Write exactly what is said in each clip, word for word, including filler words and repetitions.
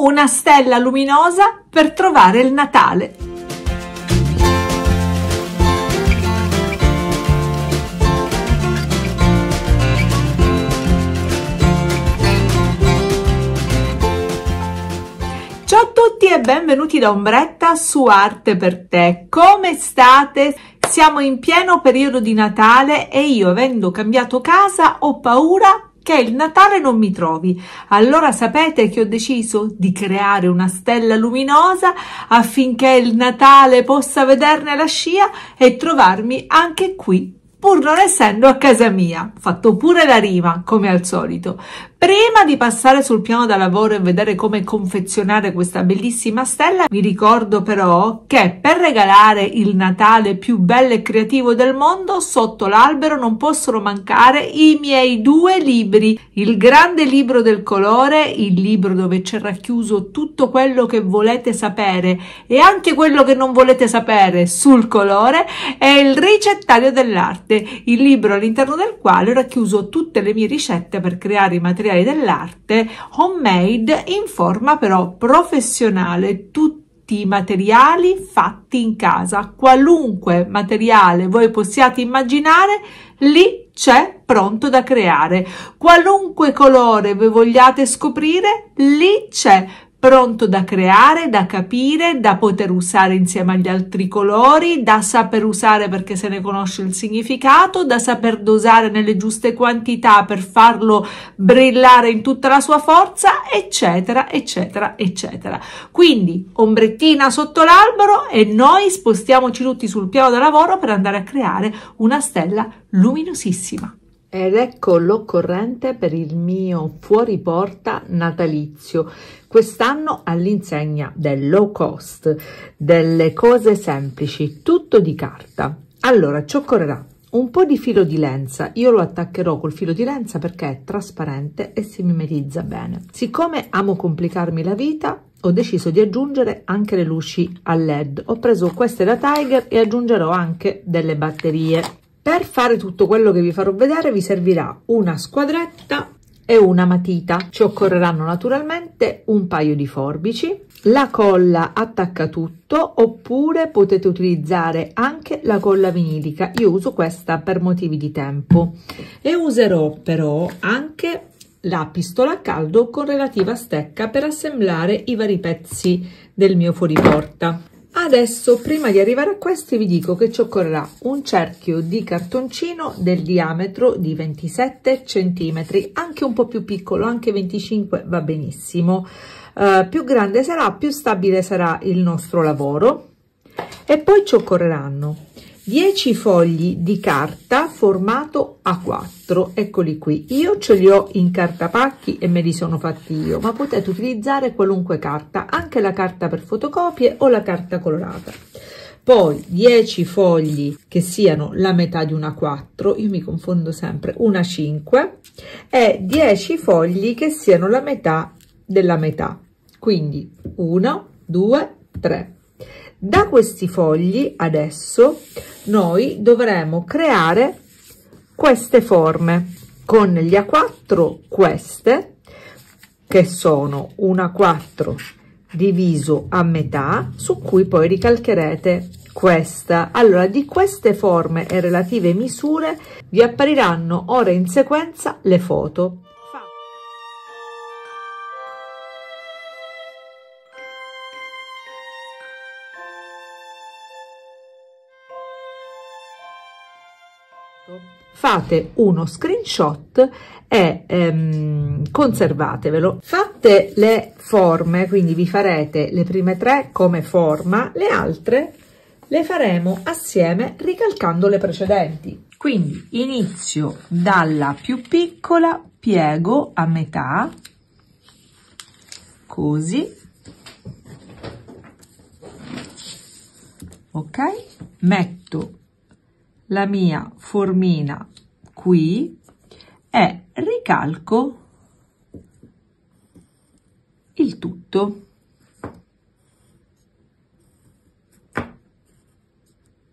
una stella luminosa per trovare il Natale. Ciao a tutti e benvenuti da Ombretta su Arte per Te. Come state? Siamo in pieno periodo di Natale e io, avendo cambiato casa, ho paura che il Natale non mi trovi. Allora sapete che ho deciso di creare una stella luminosa affinché il Natale possa vederne la scia e trovarmi anche qui, pur non essendo a casa mia. Ho fatto pure la rima, come al solito. Prima di passare sul piano da lavoro e vedere come confezionare questa bellissima stella, vi ricordo però che per regalare il Natale più bello e creativo del mondo, sotto l'albero non possono mancare i miei due libri. Il grande libro del colore, il libro dove c'è racchiuso tutto quello che volete sapere e anche quello che non volete sapere sul colore, e il ricettario dell'arte, il libro all'interno del quale ho racchiuso tutte le mie ricette per creare i materiali dell'arte homemade in forma però professionale, tutti i materiali fatti in casa, qualunque materiale voi possiate immaginare lì c'è pronto da creare, qualunque colore voi vogliate scoprire lì c'è pronto da creare, da capire, da poter usare insieme agli altri colori, da saper usare perché se ne conosce il significato, da saper dosare nelle giuste quantità per farlo brillare in tutta la sua forza, eccetera, eccetera, eccetera. Quindi ombrettina sotto l'albero e noi spostiamoci tutti sul piano da lavoro per andare a creare una stella luminosissima. Ed ecco l'occorrente per il mio fuori porta natalizio, quest'anno all'insegna del low cost, delle cose semplici, tutto di carta. Allora ci occorrerà un po' di filo di lenza, io lo attaccherò col filo di lenza perché è trasparente e si mimetizza bene. Siccome amo complicarmi la vita, ho deciso di aggiungere anche le luci a led, ho preso queste da Tiger e aggiungerò anche delle batterie. Per fare tutto quello che vi farò vedere vi servirà una squadretta e una matita. Ci occorreranno naturalmente un paio di forbici, la colla attacca tutto oppure potete utilizzare anche la colla vinilica. Io uso questa per motivi di tempo e userò però anche la pistola a caldo con relativa stecca per assemblare i vari pezzi del mio fuoriporta. Adesso, prima di arrivare a questi, vi dico che ci occorrerà un cerchio di cartoncino del diametro di ventisette centimetri, anche un po' più piccolo, anche venticinque va benissimo. Uh, più grande sarà, più stabile sarà il nostro lavoro. E poi ci occorreranno dieci fogli di carta formato A quattro, eccoli qui. Io ce li ho in cartapacchi e me li sono fatti io, ma potete utilizzare qualunque carta, anche la carta per fotocopie o la carta colorata. Poi dieci fogli che siano la metà di una A quattro, io mi confondo sempre, una A cinque, e dieci fogli che siano la metà della metà, quindi uno, due, tre. Da questi fogli adesso noi dovremo creare queste forme con gli A quattro, queste che sono un A quattro diviso a metà, su cui poi ricalcherete questa. Allora, di queste forme e relative misure vi appariranno ora in sequenza le foto. Fate uno screenshot e ehm, conservatevelo. Fatte le forme, quindi vi farete le prime tre come forma, le altre le faremo assieme ricalcando le precedenti. Quindi inizio dalla più piccola, piego a metà, così, ok, metto la mia formina qui e ricalco il tutto.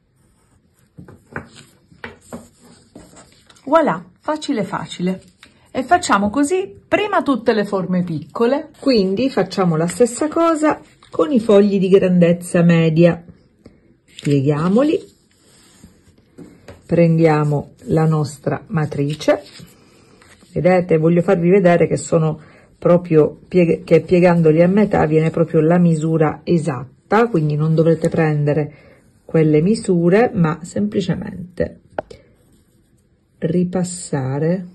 Voilà, facile facile. e facciamo così prima tutte le forme piccole, quindi facciamo la stessa cosa con i fogli di grandezza media. Pieghiamoli, prendiamo la nostra matrice, vedete, voglio farvi vedere che sono proprio pieg- che piegandoli a metà viene proprio la misura esatta, quindi non dovrete prendere quelle misure, ma semplicemente ripassare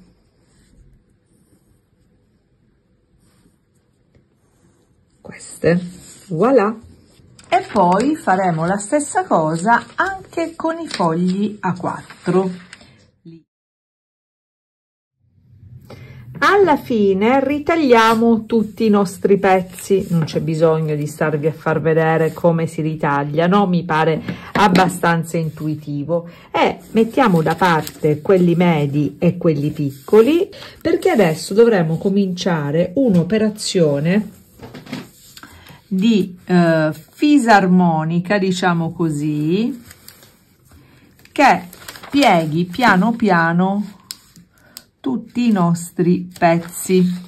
queste, voilà. E poi faremo la stessa cosa anche con i fogli A quattro. Alla fine ritagliamo tutti i nostri pezzi, non c'è bisogno di starvi a far vedere come si ritagliano, mi pare abbastanza intuitivo, e mettiamo da parte quelli medi e quelli piccoli, perché adesso dovremo cominciare un'operazione di eh, fisarmonica, diciamo così, che pieghi piano piano tutti i nostri pezzi.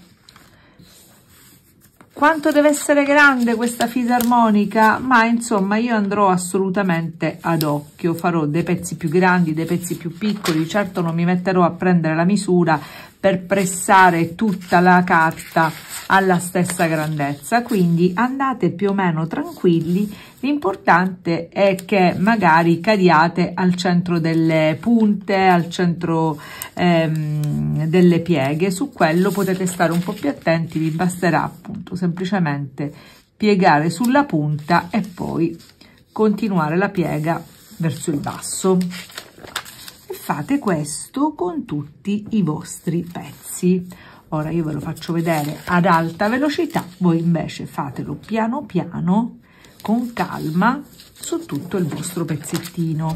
Quanto deve essere grande questa fisarmonica? Ma insomma, io andrò assolutamente ad occhio, farò dei pezzi più grandi, dei pezzi più piccoli, certo non mi metterò a prendere la misura per pressare tutta la carta alla stessa grandezza, quindi andate più o meno tranquilli. L'importante è che magari cadiate al centro delle punte, al centro ehm, delle pieghe, su quello potete stare un po' più attenti, vi basterà appunto semplicemente piegare sulla punta e poi continuare la piega verso il basso. E fate questo con tutti i vostri pezzi. Ora io ve lo faccio vedere ad alta velocità, voi invece fatelo piano piano, con calma, su tutto il vostro pezzettino.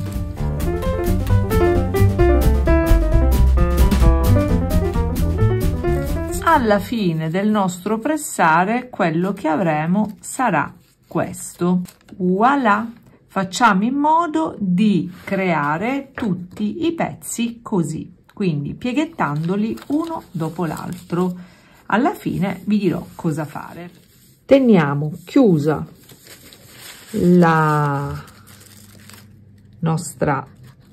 Alla fine del nostro pressare quello che avremo sarà questo. Voilà! Facciamo in modo di creare tutti i pezzi così, quindi pieghettandoli uno dopo l'altro. Alla fine vi dirò cosa fare. Teniamo chiusa la nostra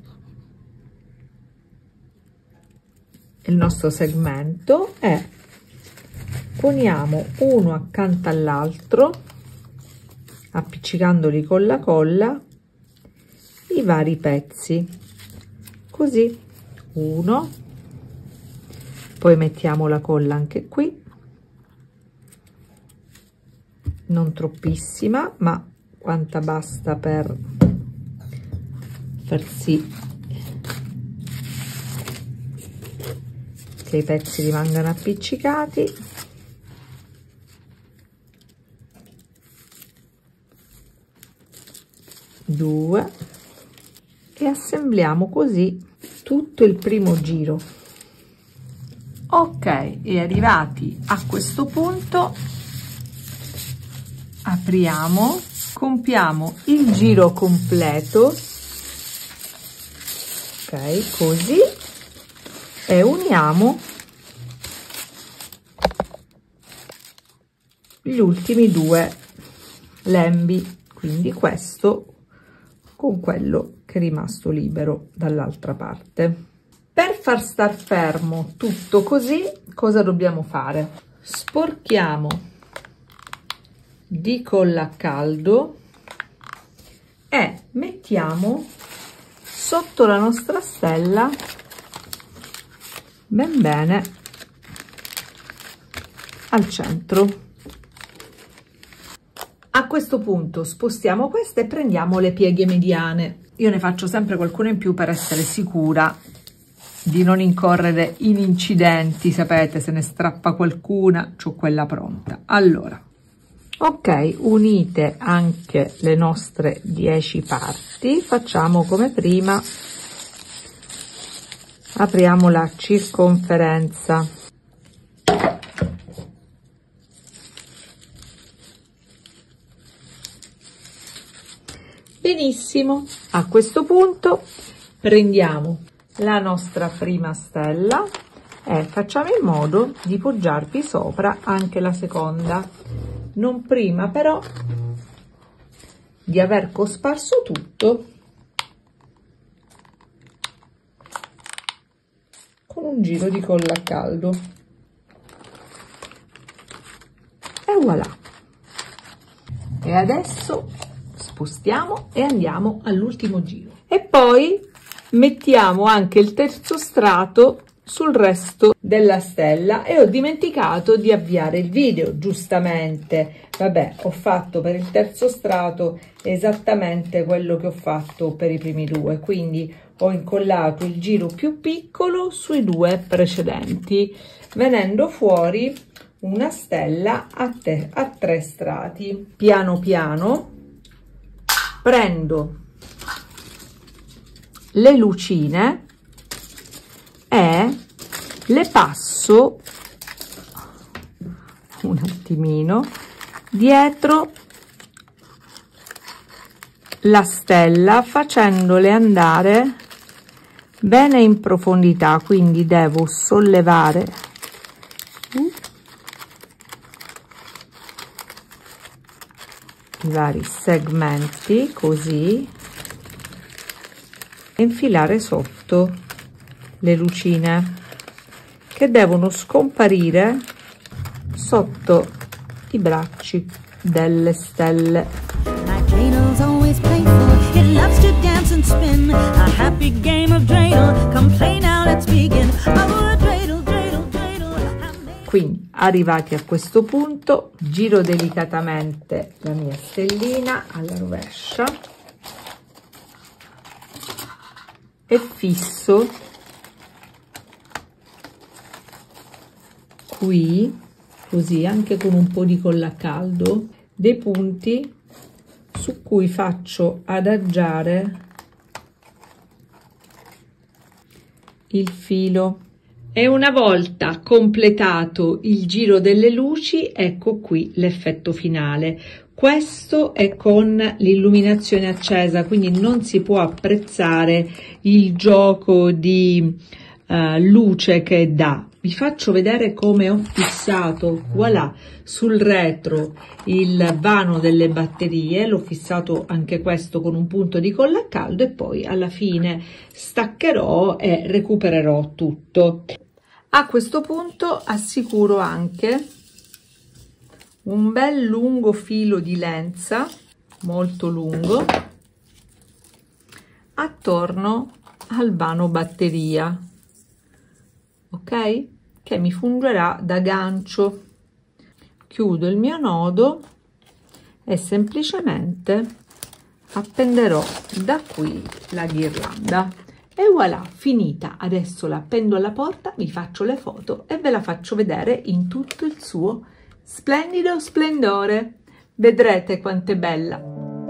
il nostro segmento e poniamo uno accanto all'altro, appiccicandoli con la colla, i vari pezzi, così, uno, poi mettiamo la colla anche qui, non troppissima, ma quanta basta per far sì che i pezzi rimangano appiccicati. Due, e assembliamo così tutto il primo giro. Ok, e arrivati a questo punto apriamo, compiamo il giro completo, ok, così, e uniamo gli ultimi due lembi, quindi questo con quello che è rimasto libero dall'altra parte. Per far star fermo tutto così, cosa dobbiamo fare? Sporchiamo di colla a caldo e mettiamo sotto la nostra stella ben bene al centro. A questo punto spostiamo queste e prendiamo le pieghe mediane. Io ne faccio sempre qualcuna in più per essere sicura di non incorrere in incidenti, sapete, se ne strappa qualcuna, c'ho quella pronta. Allora, ok, unite anche le nostre dieci parti, facciamo come prima, apriamo la circonferenza. Benissimo, a questo punto prendiamo la nostra prima stella, e facciamo in modo di poggiarvi sopra anche la seconda, non prima però di aver cosparso tutto con un giro di colla a caldo. E voilà. E adesso spostiamo e andiamo all'ultimo giro. E poi mettiamo anche il terzo strato sul resto della stella e ho dimenticato di avviare il video, giustamente. Vabbè, ho fatto per il terzo strato esattamente quello che ho fatto per i primi due, quindi ho incollato il giro più piccolo sui due precedenti, venendo fuori una stella a, te, a tre strati. Piano piano prendo le lucine e le passo un attimino dietro la stella, facendole andare bene in profondità, quindi devo sollevare i vari segmenti così e infilare sotto le lucine che devono scomparire sotto i bracci delle stelle. Quindi arrivati a questo punto giro delicatamente la mia stellina alla rovescia e fisso qui, così, anche con un po' di colla a caldo, dei punti su cui faccio adagiare il filo. E una volta completato il giro delle luci, ecco qui l'effetto finale. Questo è con l'illuminazione accesa, quindi non si può apprezzare il gioco di uh, luce che dà. Vi faccio vedere come ho fissato, voilà, sul retro il vano delle batterie, l'ho fissato anche questo con un punto di colla a caldo e poi alla fine staccherò e recupererò tutto. A questo punto assicuro anche un bel lungo filo di lenza, molto lungo, attorno al vano batteria, ok? Che mi fungerà da gancio. Chiudo il mio nodo e semplicemente appenderò da qui la ghirlanda. E voilà, finita. Adesso la appendo alla porta, vi faccio le foto e ve la faccio vedere in tutto il suo splendido splendore. Vedrete quanto è bella.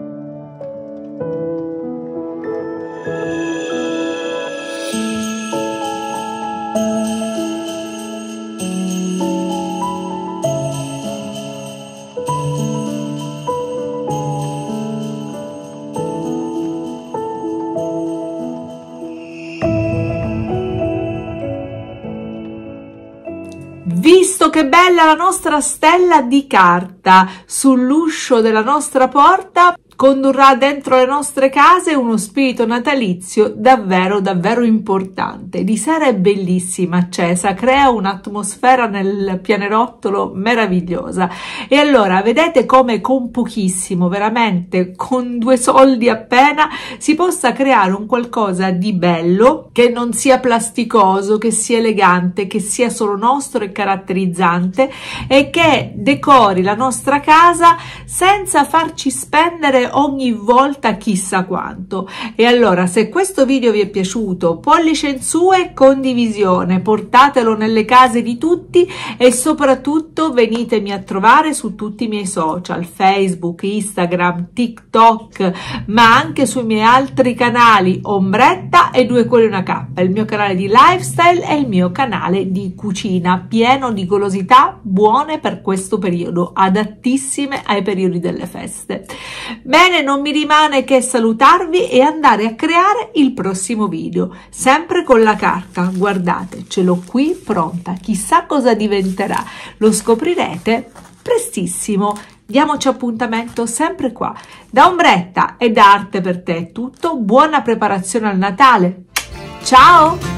Visto che bella la nostra stella di carta sull'uscio della nostra porta, condurrà dentro le nostre case uno spirito natalizio davvero davvero importante. Di sera è bellissima, accesa, crea un'atmosfera nel pianerottolo meravigliosa. E allora vedete come con pochissimo, veramente con due soldi appena, si possa creare un qualcosa di bello, che non sia plasticoso, che sia elegante, che sia solo nostro e caratterizzante e che decori la nostra casa senza farci spendere ogni volta chissà quanto. E allora, se questo video vi è piaciuto, pollice in su e condivisione, portatelo nelle case di tutti e soprattutto venitemi a trovare su tutti i miei social, Facebook, Instagram, TikTok, ma anche sui miei altri canali Ombretta e Due Cuori Una Cappa, il mio canale di lifestyle e il mio canale di cucina, pieno di golosità buone per questo periodo, adattissime ai periodi delle feste. Bene, Bene, non mi rimane che salutarvi e andare a creare il prossimo video, sempre con la carta. Guardate, ce l'ho qui pronta, chissà cosa diventerà, lo scoprirete prestissimo. Diamoci appuntamento sempre qua. Da Ombretta e da Arte per Te è tutto, buona preparazione al Natale, ciao!